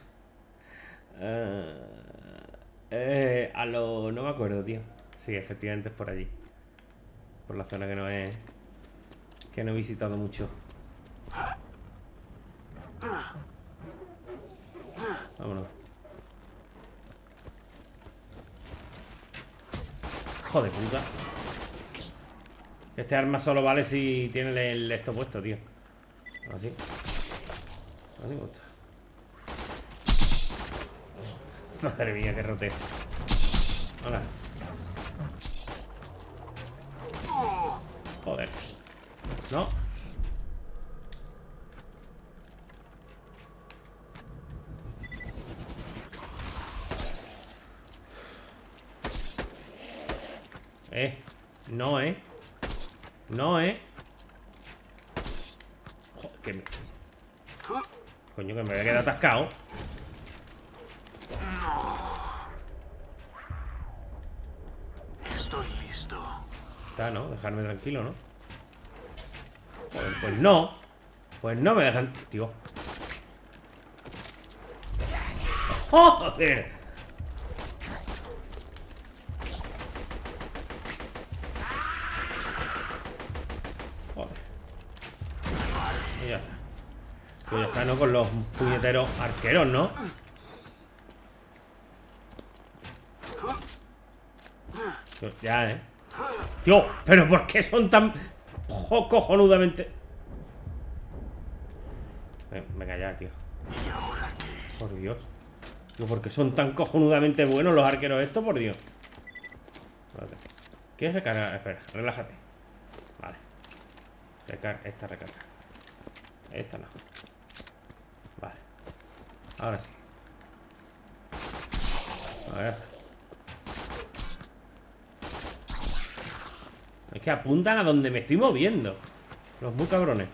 Speaker 1: eh, eh, a lo... No me acuerdo, tío. Sí, efectivamente es por allí. Por la zona que no he... Que no he visitado mucho. Vámonos. Joder, puta. Este arma solo vale si tiene el, el esto puesto, tío. Así. No me gusta. Madre mía, qué rote. Hola. Joder. No. Eh. No, eh. No, eh. Joder, que me... Coño, que me voy a quedar atascado. Está, ¿no? Dejarme tranquilo, ¿no? Joder, pues no. Pues no me dejan... Tío. ¡Joder! Joder. Y ya está. Pues ya está, ¿no? Con los puñeteros arqueros, ¿no? Ya, ¿eh? Tío, pero ¿por qué son tan jo, cojonudamente? Venga ya, tío. Por Dios. Tío, ¿por qué son tan cojonudamente buenos los arqueros estos? Por Dios. Vale. ¿Quieres recargar? Espera, relájate. Vale. Recarga, esta recarga. Esta no. Vale. Ahora sí. A ver. Es que apuntan a donde me estoy moviendo. Los muy cabrones.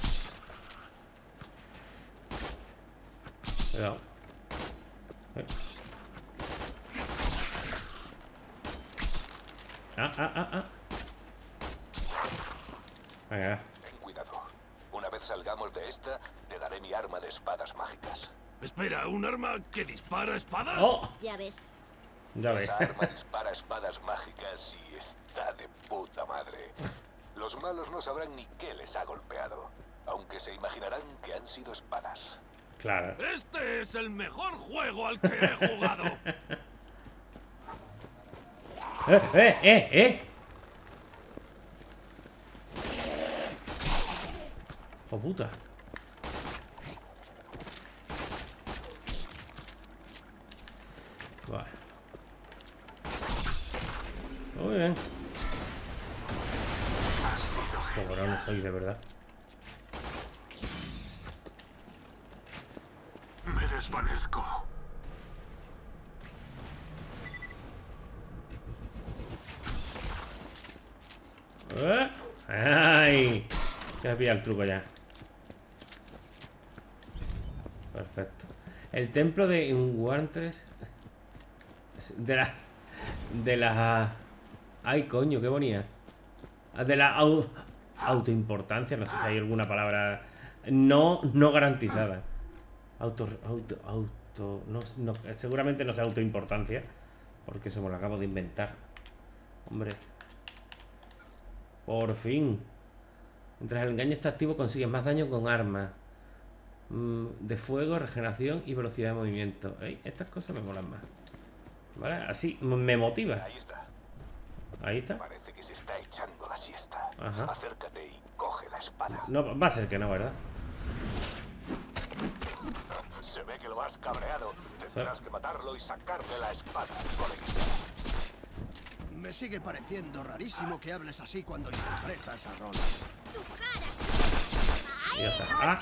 Speaker 1: Cuidado. Eh. Ah, ah, ah, ah. Venga.
Speaker 2: Ten cuidado. Una vez salgamos de esta, te daré mi arma de espadas mágicas.
Speaker 11: Espera, ¿un arma que dispara espadas?
Speaker 1: Oh.
Speaker 7: Ya ves.
Speaker 1: Ya ves.
Speaker 2: Esa arma dispara espadas mágicas y está de puta madre. Los malos no sabrán ni qué les ha golpeado, aunque se imaginarán que han sido espadas.
Speaker 1: Claro.
Speaker 11: Este es el mejor juego al que he jugado.
Speaker 1: ¡Eh, eh, eh, eh! ¡Oh, puta! Vale. Muy bien. Ahora no soy de verdad.
Speaker 11: Me desvanezco.
Speaker 1: ¿Eh? ¡Ay! Ya pilla el truco ya. Perfecto. El templo de Inguantres. De la... De la... Ay, coño, qué bonita. De la au... autoimportancia. No sé si hay alguna palabra... No, no garantizada. Auto... Auto... Auto... No, no, seguramente no sea autoimportancia. Porque eso me lo acabo de inventar. Hombre. Por fin. Mientras el engaño está activo consigues más daño con armas mm, de fuego, regeneración y velocidad de movimiento. Ey, estas cosas me molan más. ¿Vale? Así me motiva.
Speaker 2: Ahí está.
Speaker 1: Ahí está.
Speaker 2: Parece que se está echando la siesta.
Speaker 1: Ajá.
Speaker 2: Acércate y coge la espada.
Speaker 1: No, va a ser que no, ¿verdad?
Speaker 2: Se ve que lo has cabreado. Tendrás
Speaker 1: Sí.
Speaker 2: que matarlo y sacarle la espada, coleguita.
Speaker 10: Me sigue pareciendo rarísimo que hables así cuando interpretas a Roland.
Speaker 1: Y ya está. ¡Ah!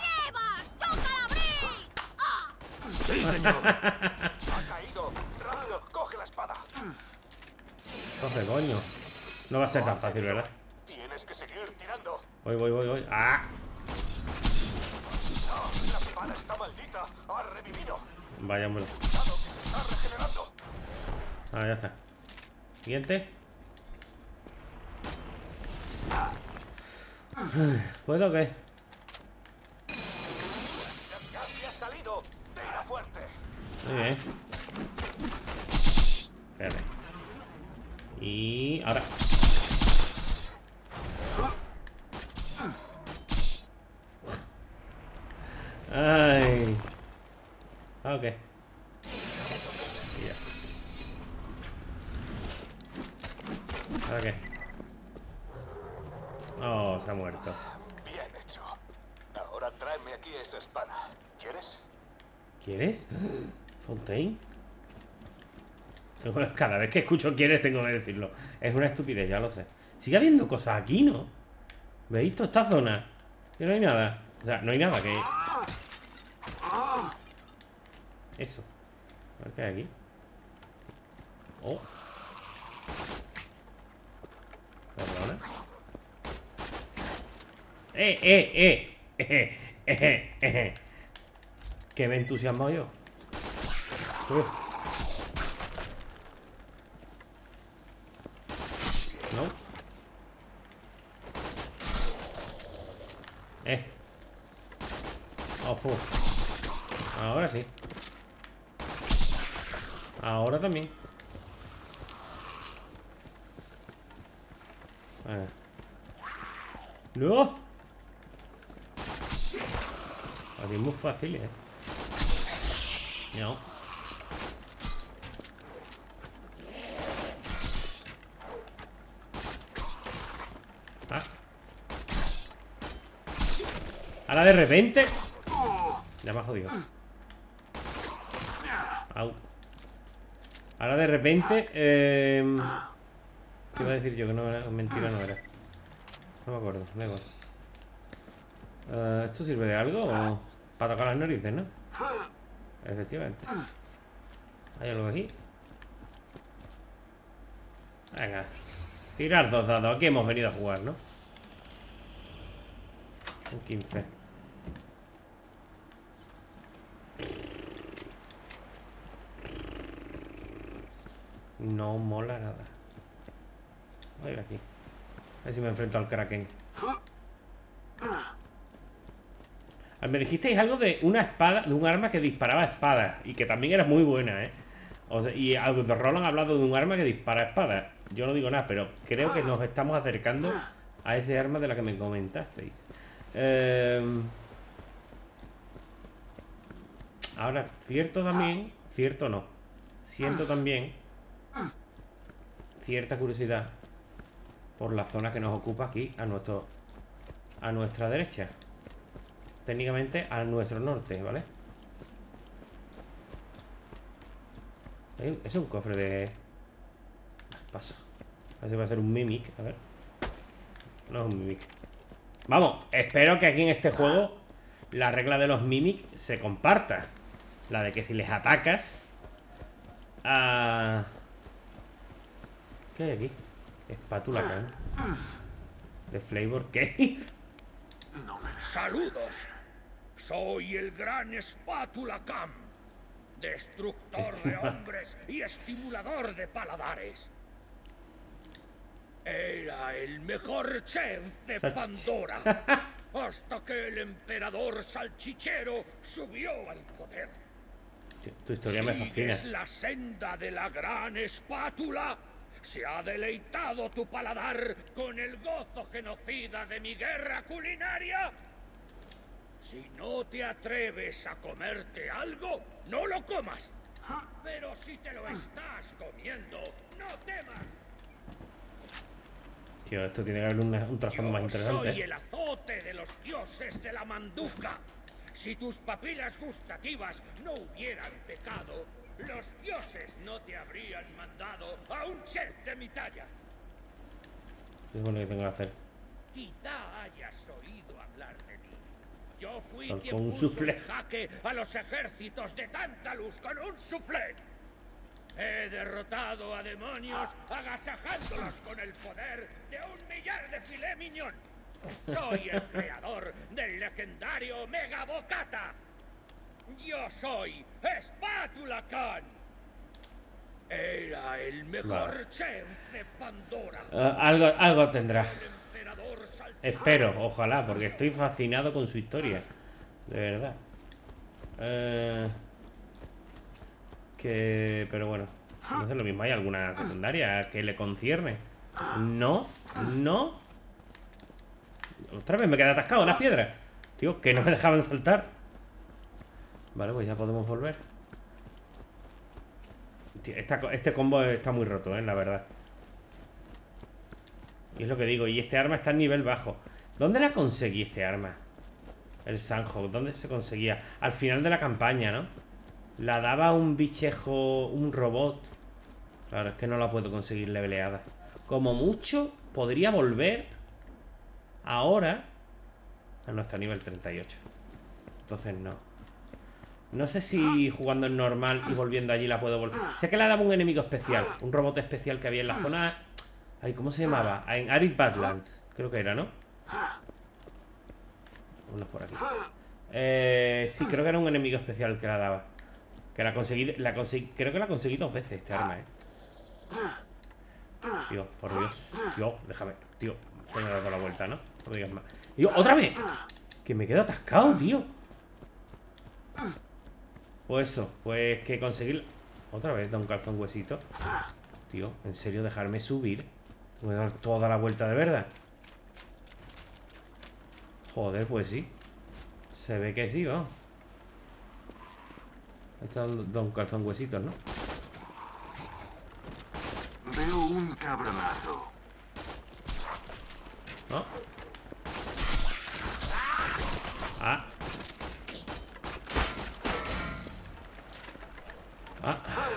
Speaker 11: Sí, señor.
Speaker 2: Ha caído. Rápido, coge la espada.
Speaker 1: Coge, coño. No va a ser tan fácil, ¿verdad?
Speaker 2: Tienes que seguir tirando.
Speaker 1: Voy, voy, voy, voy. ¡Ah!
Speaker 2: No, la espada está maldita. Ha revivido.
Speaker 1: Vaya, hombre.
Speaker 2: Cuidado, que se está regenerando.
Speaker 1: Ah, ya está. Siguiente. ¿Puedo o qué?
Speaker 2: Ya casi has salido. Tira fuerte.
Speaker 1: Muy bien. Espérate. Y ahora. Ay. Ah, ok. Y ya. ¿Ahora qué? Oh, se ha muerto.
Speaker 2: Bien hecho. Ahora tráeme aquí esa espada. ¿Quieres?
Speaker 1: ¿Quieres? ¿Fontaine? Cada vez que escucho quieres tengo que decirlo. Es una estupidez, ya lo sé. Sigue habiendo cosas aquí, ¿no? ¿Veis toda esta zona? Que no hay nada. O sea, no hay nada que... Eso. A ver qué hay aquí. Oh. Perdona. Eh, eh, eh. Eh, eh, eh, eh. Que me he entusiasmado yo. Uf. No. Eh. Oh, fu. Ahora sí. Ahora también. Venga. ¡No! Aquí es muy fácil, eh. No. Ah. Ahora de repente. Ya me ha jodido. Au. Ahora de repente. Eh... ¿Qué iba a decir yo? Que no era. Mentira, no era. No me acuerdo. Da igual. Uh, ¿Esto sirve de algo o para tocar las narices, no? Efectivamente. ¿Hay algo aquí? Venga. Tirar dos dados. Aquí hemos venido a jugar, ¿no? Un quince. No mola nada. Voy a ir aquí. A ver si me enfrento al Kraken. Me dijisteis algo de una espada, de un arma que disparaba espadas. Y que también era muy buena, ¿eh? O sea, y algo de Roland ha hablado de un arma que dispara espadas. Yo no digo nada, pero creo que nos estamos acercando a ese arma de la que me comentasteis. Eh... Ahora, cierto también, cierto no. Siento también cierta curiosidad por la zona que nos ocupa aquí a nuestro a nuestra derecha. Técnicamente a nuestro norte, ¿vale? Es un cofre de... Paso. A ver si va a ser un mimic. A ver. No es un mimic. Vamos, espero que aquí en este juego la regla de los mimic se comparta. La de que si les atacas a... ¿Qué hay aquí? Espátula acá, ¿eh? De Flavor Cave.
Speaker 5: Saludos. Soy el gran Espátula Khan, destructor de hombres y estimulador de paladares. Era el mejor chef de Pandora, hasta que el emperador salchichero subió al poder.
Speaker 1: Tu historia me fascina.
Speaker 5: ¿Sigues la senda de la gran espátula? ¿Se ha deleitado tu paladar con el gozo genocida de mi guerra culinaria? Si no te atreves a comerte algo, no lo comas. Pero si te lo estás comiendo, no temas.
Speaker 1: Tío, esto tiene que haber una, un trasfondo más interesante.
Speaker 5: Soy el azote de los dioses de la manduca. Si tus papilas gustativas no hubieran pecado, los dioses no te habrían mandado a un chef de mi talla.
Speaker 1: Es lo que tengo que hacer.
Speaker 5: Quizá hayas oído hablar de mí. Yo fui
Speaker 1: Con
Speaker 5: quien
Speaker 1: un
Speaker 5: puso
Speaker 1: soufflé.
Speaker 5: en jaque a los ejércitos de Tantalus con un soufflé. He derrotado a demonios agasajándolos con el poder de un millar de filet mignon. Soy el creador del legendario Mega Bocata. Yo soy Espátula Khan. Era el mejor
Speaker 1: Vale.
Speaker 5: chef de Pandora.
Speaker 1: Uh, algo, algo tendrá.
Speaker 5: El emperador salchichero.
Speaker 1: Espero, ojalá, porque estoy fascinado con su historia. De verdad. Eh, que... Pero bueno. No sé lo mismo. ¿Hay alguna secundaria que le concierne? No. No. Otra vez me quedé atascado en las piedras. Tío, que no me dejaban saltar. Vale, pues ya podemos volver. Tío, esta, este combo está muy roto, eh, la verdad. Y es lo que digo. Y este arma está en nivel bajo. ¿Dónde la conseguí este arma? El Sandhawk. ¿Dónde se conseguía? Al final de la campaña, ¿no? La daba un bichejo, un robot. Claro, es que no la puedo conseguir leveleada. Como mucho, podría volver ahora. Ah, no, está a nivel treinta y ocho. Entonces no. No sé si jugando en normal y volviendo allí la puedo volver. Sé que la daba un enemigo especial. Un robot especial que había en la zona. Ay, ¿cómo se llamaba? En Arid Badlands. Creo que era, ¿no? Unos por aquí. Eh, sí, creo que era un enemigo especial que la daba. Que la conseguí, la conseguí. Creo que la conseguí dos veces este arma, eh. Tío, por Dios. Tío, déjame. Tío, me he dado la vuelta, ¿no? No digas más. Tío, ¡otra vez! Que me quedo atascado, tío. Pues eso, pues que conseguir... Otra vez da un calzón huesito. Tío, en serio, dejarme subir. Voy a dar toda la vuelta de verdad. Joder, pues sí. Se ve que sí, vamos. Esto da un calzón huesitos, ¿no?
Speaker 11: Veo un cabronazo.
Speaker 1: ¿No? Ah. Ah.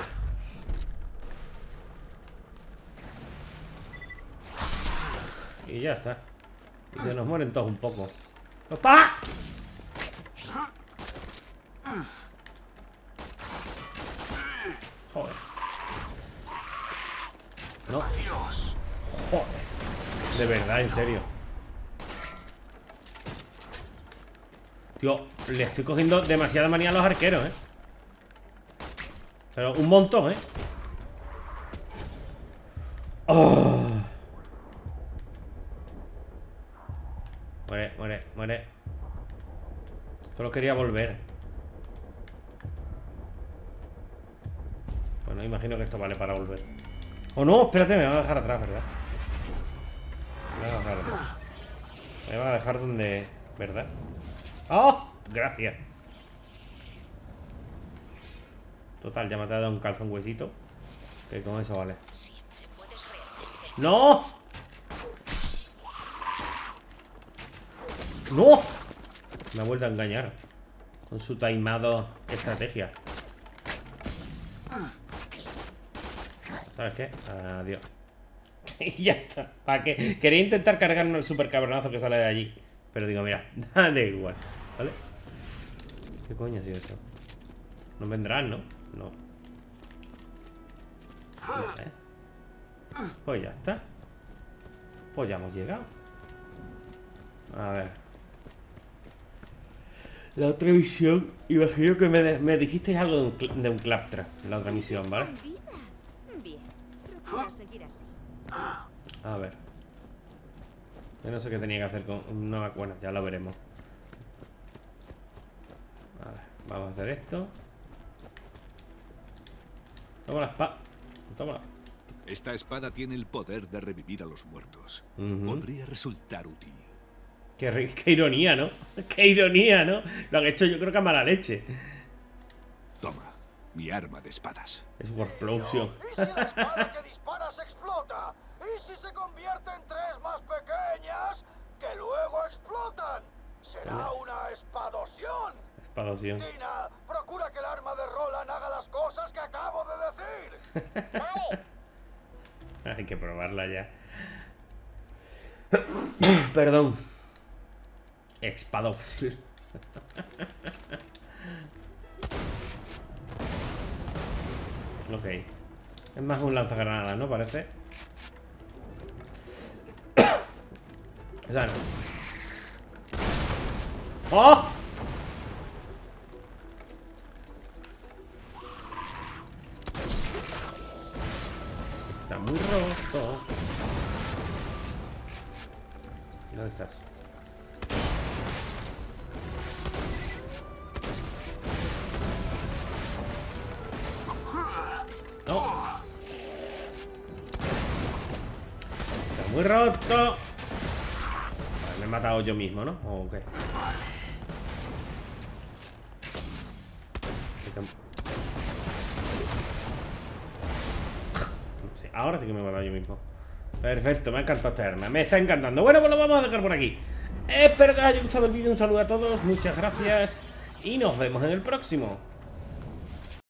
Speaker 1: Y ya está. Y se nos mueren todos un poco. ¡Opa! Joder. No. Joder. De verdad, en serio. Tío, le estoy cogiendo demasiada manía a los arqueros, ¿eh? Pero un montón, ¿eh? Oh. Muere, muere, muere. Solo quería volver. Bueno, imagino que esto vale para volver. Oh, no, espérate, me va a dejar atrás, ¿verdad? Me va a dejar atrás. Me va a dejar donde... ¿verdad? ¡Oh! Gracias. Total, ya me ha dado un calzón huesito. Que con eso vale. ¡No! ¡No! Me ha vuelto a engañar. Con su taimado estrategia. ¿Sabes qué? Adiós. Y ya está. ¿Para qué? Quería intentar cargarme el super cabronazo que sale de allí. Pero digo, mira, da igual. ¿Vale? ¿Qué coño ha sido esto? No vendrán, ¿no? No. No sé. Pues ya está. Pues ya hemos llegado. A ver. La otra misión. Imagino que me, me dijisteis algo de un, de un claptrap. La otra misión, ¿vale?
Speaker 8: Bien. Procura seguir así.
Speaker 1: A ver. Yo no sé qué tenía que hacer con... No, bueno, ya lo veremos. A ver, vamos a hacer esto. Toma la espada. Toma.
Speaker 9: Esta espada tiene el poder de revivir a los muertos.
Speaker 1: Uh-huh.
Speaker 9: Podría resultar útil.
Speaker 1: Qué, qué ironía, ¿no? Qué ironía, ¿no? Lo han hecho yo creo que a mala leche.
Speaker 9: Toma, mi arma de espadas.
Speaker 1: Es Warplosion.
Speaker 2: ¿Y si la espada que disparas explota? ¿Y si se convierte en tres más pequeñas que luego explotan? Será una espadosión.
Speaker 1: Espadosión.
Speaker 2: Tina, procura que el arma de Roland haga las cosas que acabo de decir.
Speaker 4: Vale.
Speaker 1: Hay que probarla ya. Perdón. Espadosión. Ok. Es más un lanzagranadas, ¿no? Parece. O sea, no. ¡Oh! Está muy roto. ¿Dónde estás? No. Está muy roto. Vale, me he matado yo mismo, ¿no? ¿O qué? Sí, ahora sí que me he matado yo mismo. Perfecto, me ha encantado esta arma. Me está encantando. Bueno, pues lo vamos a dejar por aquí. Espero que os haya gustado el vídeo. Un saludo a todos. Muchas gracias. Y nos vemos en el próximo.